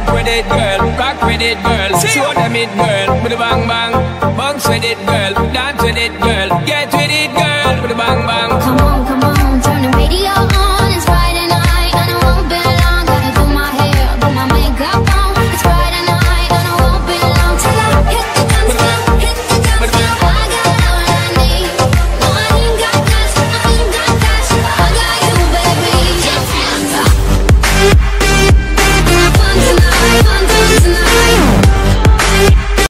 Jump with it, girl, rock with it, girl. Show them it, girl, with a bang bang. Bounce with it, girl, dance with it, girl. Get